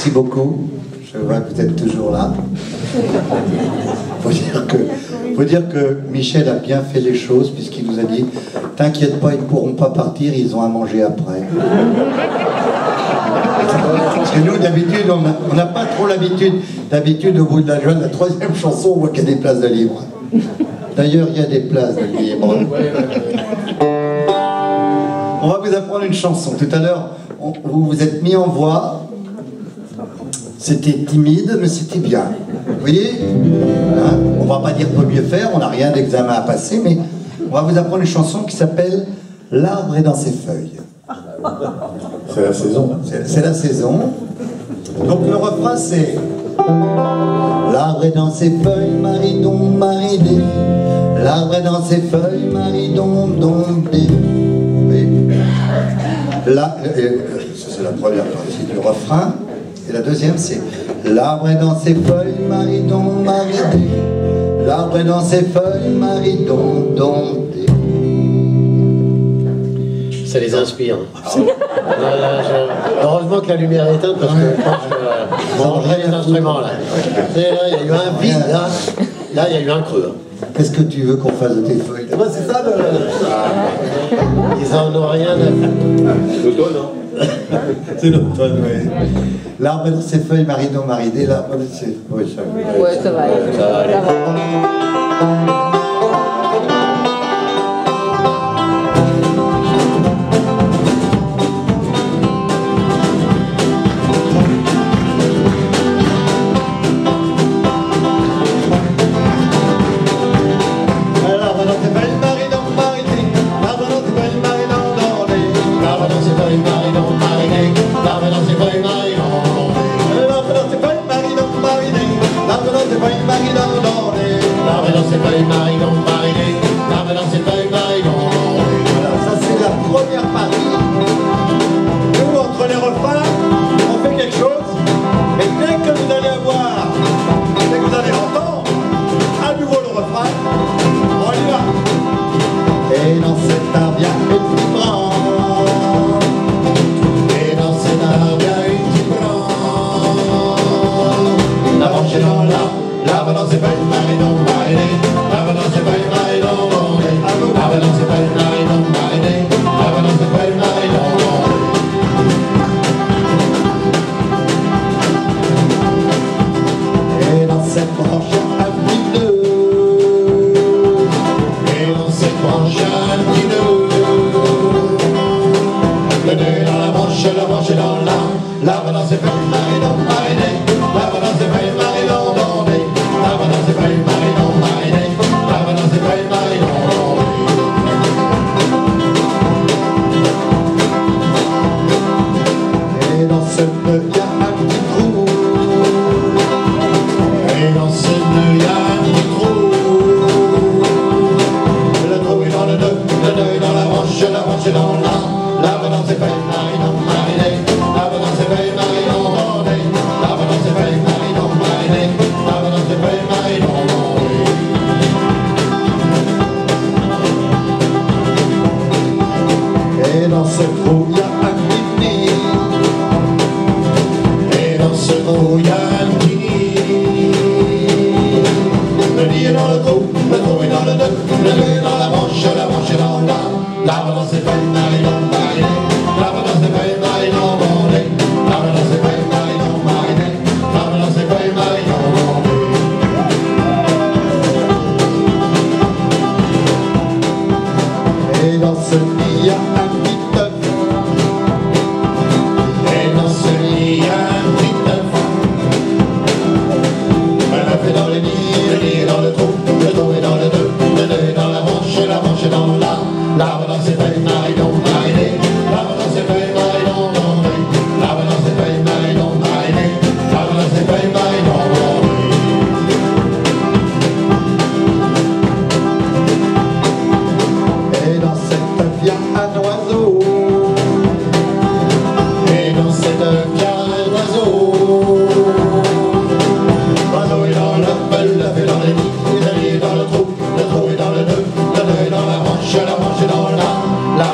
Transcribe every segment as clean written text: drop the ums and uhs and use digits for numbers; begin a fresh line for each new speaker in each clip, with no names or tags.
Merci beaucoup. Je vois que vous êtes toujours là. Faut dire que Michel a bien fait les choses puisqu'il nous a dit « T'inquiète pas, ils ne pourront pas partir, ils ont à manger après. » Parce que nous, d'habitude, on n'a pas trop l'habitude. D'habitude, au bout de la troisième chanson, on voit qu'il y a des places de libre. D'ailleurs, il y a des places de libre. On va vous apprendre une chanson. Tout à l'heure, vous vous êtes mis en voix. C'était timide, mais c'était bien. Vous voyez, hein, on va pas dire peut mieux faire, on n'a rien d'examen à passer, mais on va vous apprendre une chanson qui s'appelle « L'arbre est dans ses feuilles ».
C'est la saison.
C'est la saison. Donc le refrain c'est « L'arbre est dans ses feuilles, maridon, maridé. L'arbre est dans ses feuilles, maridon, dondé. » Oui. Là, ça c'est la première partie du refrain. Et la deuxième, c'est l'arbre est dans ses feuilles, maridon, maridé. L'arbre est dans ses feuilles, maridon, dondé.
Ça les inspire. Heureusement que la lumière est éteinte parce que je pense que on rangerait les instruments là. Il y a eu un vide là. Là, il y a eu un creux.
Qu'est-ce que tu veux qu'on fasse de tes feuilles?
C'est ça le... Ils en ont rien à faire.
L'automne, hein.
C'est l'automne, oui. L'arbre est dans ses feuilles, maridon, maridé. L'arbre est dans ses... Oui, ça va.
Ouais, ça va aller.
Ça va aller.
Ça va.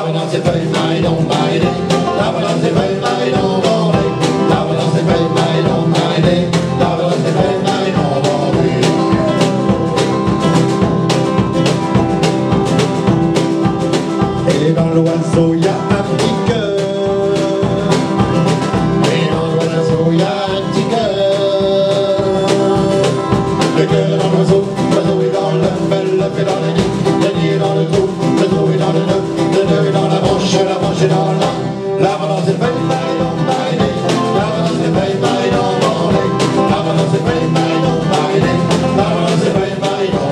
Bye.
dans l'oiseau, il y a un petit cœur.
Et dans l'oiseau, il y a un petit cœur.
Le cœur est dans l'oiseau, l'oiseau est dans l'œuf est dans le nid est dans le trou est dans le nœud est dans la branche est dans l'arbre dans ses feuilles, maridon, maridé, l'arbre dans ses feuilles, maridon, bandé, l'arbre dans ses feuilles, maridon, maridé, l'arbre dans ses feuilles, maridon,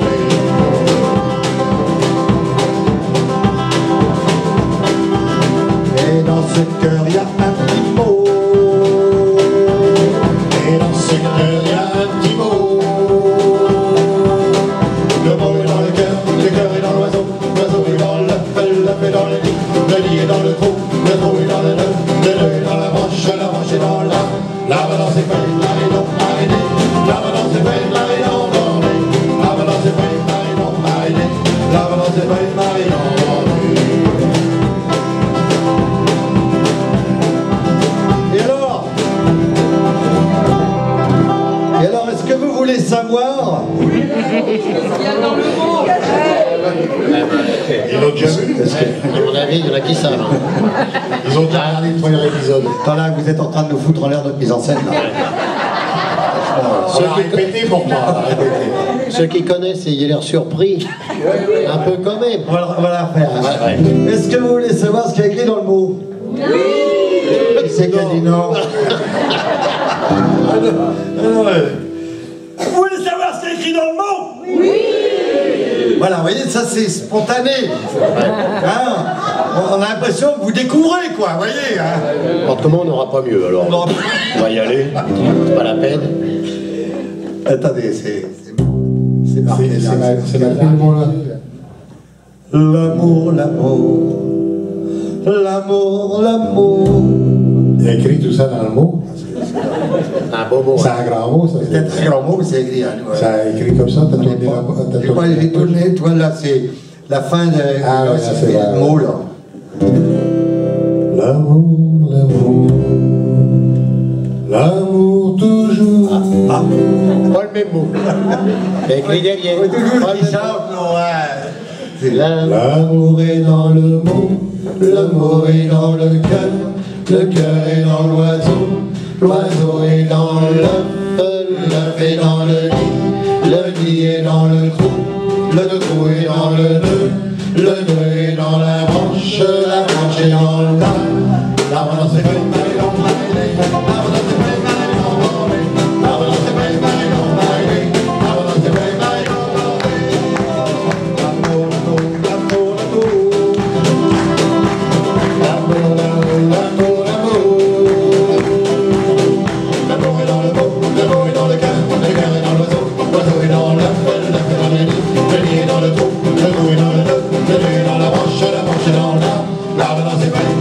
bandé. Et dans ce cœur, il y a un petit mot. Et dans ce cœur, il y a un petit mot. Le mot est dans le cœur est dans l'oiseau, l'oiseau est dans l'œuf est dans le nid est dans le trou est dans le nœud est dans la branche est dans l'arbre dans ses feuilles, maridon, maridé, l'arbre dans ses feuilles, maridon, bandé, l'arbre dans ses feuilles, maridon, maridé, l'arbre dans ses feuilles, maridon, bandé. Et alors, est-ce que vous voulez savoir?
Ils l'ont déjà vu?
À mon avis, il y en a qui savent.
Ils ont déjà regardé le premier épisode.
Attends là, vous êtes en train de nous foutre en l'air notre mise en scène là.
On l'a répété pour toi.
Ceux qui connaissent, ayez l'air surpris. Un peu quand même.
On va la faire.
Ouais.
Est-ce que vous voulez savoir ce qu'il y a écrit dans le mot? Oui. Qui c'est qui a dit non? Vous voulez savoir ce qu'il y a écrit dans le mot? Oui. Voilà, vous voyez, ça c'est spontané. Hein, on a l'impression que vous découvrez, quoi, vous voyez. Hein.
Autrement, on n'aura pas mieux, alors.
Non.
On va y aller. C'est pas la peine.
Attendez, c'est marqué.
C'est ma fille, mon là.
L'amour, l'amour, l'amour, l'amour.
Il a écrit tout ça dans le mot.
Un beau mot.
C'est un grand mot, ça.
C'est un très grand mot, mais c'est écrit. Hein, ouais.
Ça a écrit comme ça, t'as tourné la...
J'ai pas les tourné, toi là, c'est la fin de.
Ah, ouais,
ça
c'est
fait
vrai.
le mot là.
L'amour, l'amour, l'amour toujours.
Ah,
Pas le même mot. C'est écrit derrière.
toujours
Pas le
qui
même
chante, non, ouais. C'est
mot.
L'amour est dans le mot,
l'amour est dans le cœur est dans l'oiseau, l'oiseau est dans l'œuf est dans le nid est dans le trou est dans le nœud est dans la branche est dans l'arbre dans ses feuilles, maridon, maridé, l'arbre dans ses feuilles, maridon, bandé, l'arbre dans ses feuilles, maridon, maridé, l'arbre dans ses feuilles, maridon, bandé. L'amour, l'amour, l'amour, l'amour, l'amour est dans le mot, l'amour est dans le cœur est dans l'oiseau, l'oiseau est dans l'œuf est dans le nid est dans le trou est dans le nœud est dans la branche est dans l'arbre dans ses feuilles.